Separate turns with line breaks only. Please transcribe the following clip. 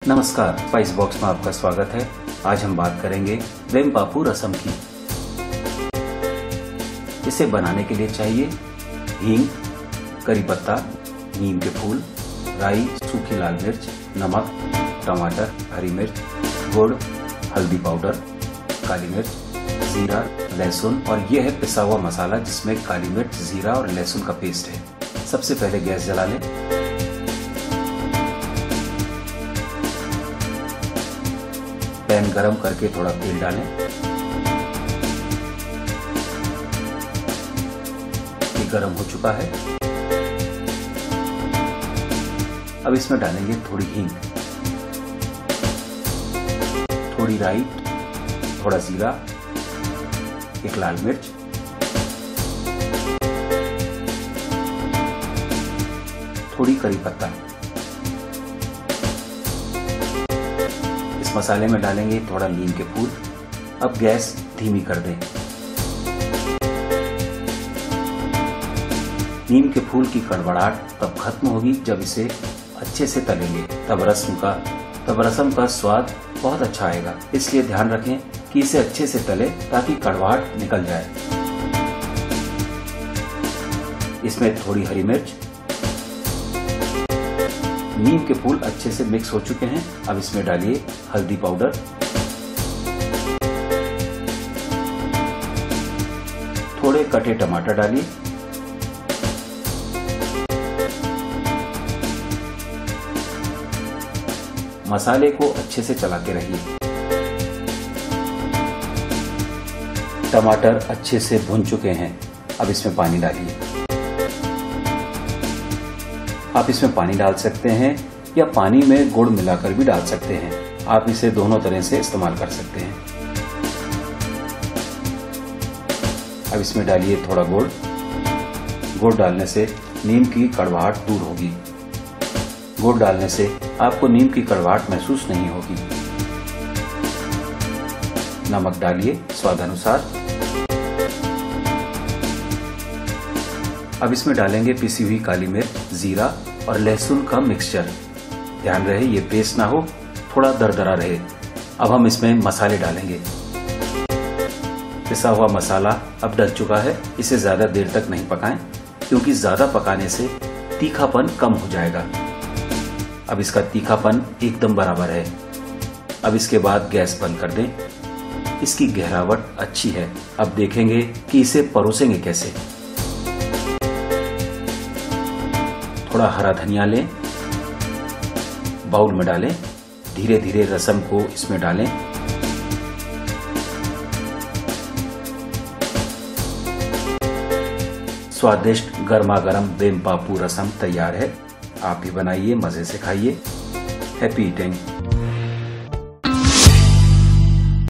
नमस्कार, spice box में आपका स्वागत है। आज हम बात करेंगे वेमपापू रसम की। इसे बनाने के लिए चाहिए हींग, करी पत्ता, नीम के फूल, राई, सूखी लाल मिर्च, नमक, टमाटर, हरी मिर्च, गुड़, हल्दी पाउडर, काली मिर्च, जीरा, लहसुन और यह है पिसा हुआ मसाला जिसमें काली मिर्च, जीरा और लहसुन का पेस्ट है। सबसे पहले गैस जला लें। पैन गरम करके थोड़ा तेल डालें। ये गरम हो चुका है। अब इसमें डालेंगे थोड़ी हींग, थोड़ी राई, थोड़ा जीरा, एक लाल मिर्च, थोड़ी करी पत्ता। इस मसाले में डालेंगे थोड़ा नीम के फूल। अब गैस धीमी कर दें। नीम के फूल की कड़वाहट तब खत्म होगी जब इसे अच्छे से तलेंगे, तब रसम का स्वाद बहुत अच्छा आएगा। इसलिए ध्यान रखें कि इसे अच्छे से तले ताकि कड़वाहट निकल जाए। इसमें थोड़ी हरी मिर्च, नीम के फूल अच्छे से मिक्स हो चुके हैं। अब इसमें डालिए हल्दी पाउडर, थोड़े कटे टमाटर डालिए, मसाले को अच्छे से चलाते रहिए। टमाटर अच्छे से भुन चुके हैं। अब इसमें पानी डालिए। आप इसमें पानी डाल सकते हैं या पानी में गुड़ मिलाकर भी डाल सकते हैं। आप इसे दोनों तरह से इस्तेमाल कर सकते हैं। अब इसमें डालिए थोड़ा गुड़। गुड़ डालने से नीम की कड़वाहट दूर होगी। गुड़ डालने से आपको नीम की कड़वाहट महसूस नहीं होगी। नमक डालिए स्वादानुसार। अब इसमें डालेंगे पिसी हुई काली मिर्च, जीरा और लहसुन का मिक्सचर। ध्यान रहे ये पेस्ट ना हो, थोड़ा दरदरा रहे। अब हम इसमें मसाले डालेंगे। पिसा हुआ मसाला अब डल चुका है। इसे ज्यादा देर तक नहीं पकाएं क्योंकि ज्यादा पकाने से तीखापन कम हो जाएगा। अब इसका तीखापन एकदम बराबर है। अब इसके बाद गैस बंद कर दें। इसकी गहरावट अच्छी है। अब देखेंगे कि इसे परोसेंगे कैसे। थोड़ा हरा धनिया लें, बाउल में डालें, धीरे धीरे रसम को इसमें डालें। स्वादिष्ट गर्मा गर्म वेमपापू रसम तैयार है। आप भी बनाइए, मजे से खाइए। Happy eating.